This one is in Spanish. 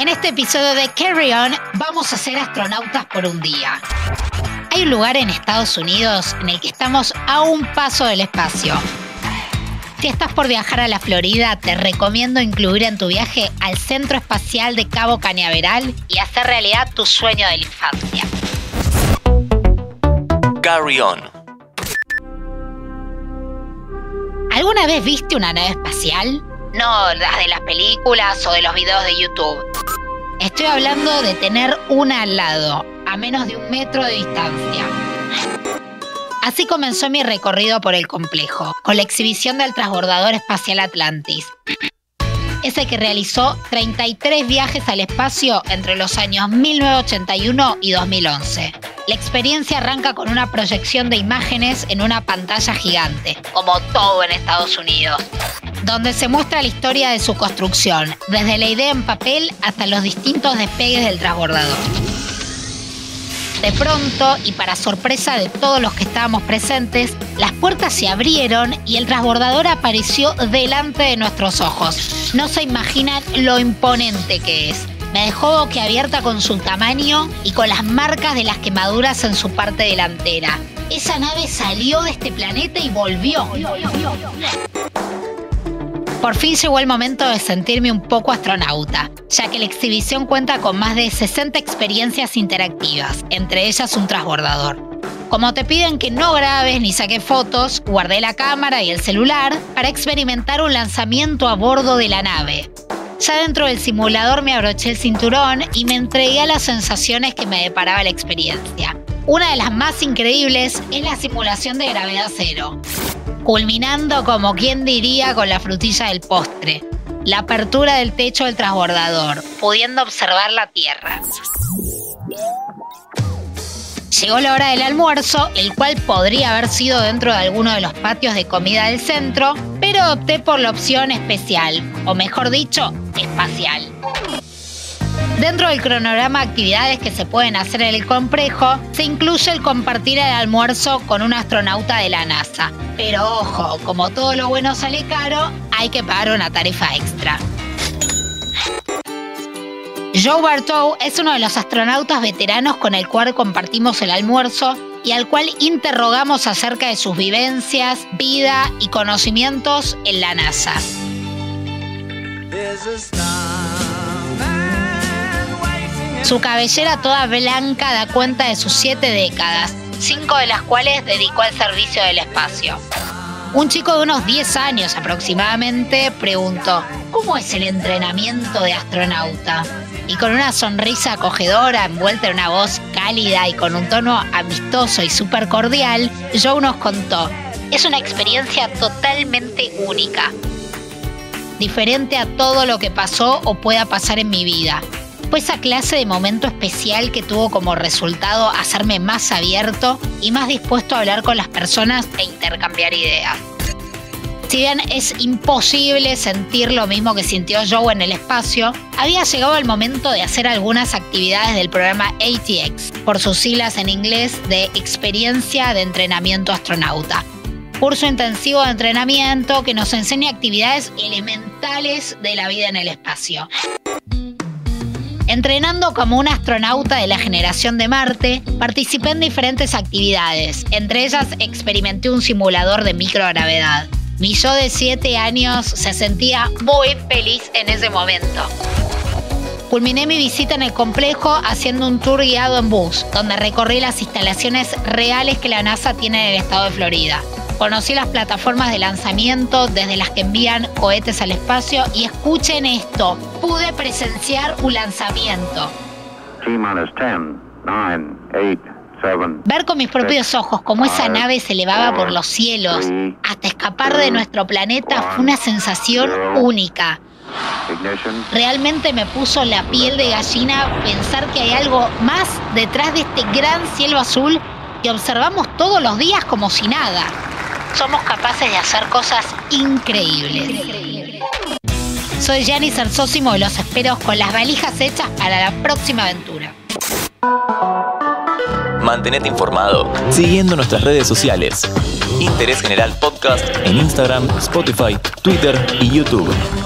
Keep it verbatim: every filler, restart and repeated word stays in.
En este episodio de Carry On vamos a ser astronautas por un día. Hay un lugar en Estados Unidos en el que estamos a un paso del espacio. Si estás por viajar a la Florida, te recomiendo incluir en tu viaje al Centro Espacial de Cabo Cañaveral y hacer realidad tu sueño de la infancia. Carry On. ¿Alguna vez viste una nave espacial? No las de las películas o de los videos de YouTube. Estoy hablando de tener una al lado, a menos de un metro de distancia. Así comenzó mi recorrido por el complejo, con la exhibición del transbordador espacial Atlantis. Ese que realizó treinta y tres viajes al espacio entre los años mil novecientos ochenta y uno y dos mil once. La experiencia arranca con una proyección de imágenes en una pantalla gigante, como todo en Estados Unidos, donde se muestra la historia de su construcción, desde la idea en papel hasta los distintos despegues del transbordador. De pronto, y para sorpresa de todos los que estábamos presentes, las puertas se abrieron y el transbordador apareció delante de nuestros ojos. No se imaginan lo imponente que es. Me dejó boquiabierta con su tamaño y con las marcas de las quemaduras en su parte delantera. Esa nave salió de este planeta y volvió. Por fin llegó el momento de sentirme un poco astronauta, ya que la exhibición cuenta con más de sesenta experiencias interactivas, entre ellas un transbordador. Como te piden que no grabes ni saques fotos, guardé la cámara y el celular para experimentar un lanzamiento a bordo de la nave. Ya dentro del simulador me abroché el cinturón y me entregué a las sensaciones que me deparaba la experiencia. Una de las más increíbles es la simulación de gravedad cero, culminando, como quien diría, con la frutilla del postre, la apertura del techo del transbordador, pudiendo observar la Tierra. Llegó la hora del almuerzo, el cual podría haber sido dentro de alguno de los patios de comida del centro, pero opté por la opción especial, o mejor dicho, espacial. Dentro del cronograma de actividades que se pueden hacer en el complejo, se incluye el compartir el almuerzo con un astronauta de la NASA. Pero ojo, como todo lo bueno sale caro, hay que pagar una tarifa extra. Joe Bartow es uno de los astronautas veteranos con el cual compartimos el almuerzo y al cual interrogamos acerca de sus vivencias, vida y conocimientos en la NASA. Su cabellera toda blanca da cuenta de sus siete décadas, cinco de las cuales dedicó al servicio del espacio. Un chico de unos diez años aproximadamente preguntó: ¿cómo es el entrenamiento de astronauta? Y con una sonrisa acogedora, envuelta en una voz cálida y con un tono amistoso y súper cordial, Joe nos contó: es una experiencia totalmente única, diferente a todo lo que pasó o pueda pasar en mi vida. Fue esa clase de momento especial que tuvo como resultado hacerme más abierto y más dispuesto a hablar con las personas e intercambiar ideas. Si bien es imposible sentir lo mismo que sintió Joe en el espacio, había llegado el momento de hacer algunas actividades del programa A T X, por sus siglas en inglés de Experiencia de Entrenamiento Astronauta. Curso intensivo de entrenamiento que nos enseña actividades elementales de la vida en el espacio. Entrenando como un astronauta de la generación de Marte, participé en diferentes actividades. Entre ellas experimenté un simulador de microgravedad. Mi yo de siete años se sentía muy feliz en ese momento. Culminé mi visita en el complejo haciendo un tour guiado en bus, donde recorrí las instalaciones reales que la NASA tiene en el estado de Florida. Conocí las plataformas de lanzamiento desde las que envían cohetes al espacio y escuchen esto, pude presenciar un lanzamiento. T-minus diez, nueve, ocho, siete, Ver con mis propios ojos cómo esa nave se elevaba por los cielos hasta escapar de nuestro planeta fue una sensación única. Realmente me puso la piel de gallina pensar que hay algo más detrás de este gran cielo azul que observamos todos los días como si nada. Somos capaces de hacer cosas increíbles. Soy Gianni Cersósimo y los espero con las valijas hechas para la próxima aventura. Mantenete informado siguiendo nuestras redes sociales. Interés General Podcast en Instagram, Spotify, Twitter y YouTube.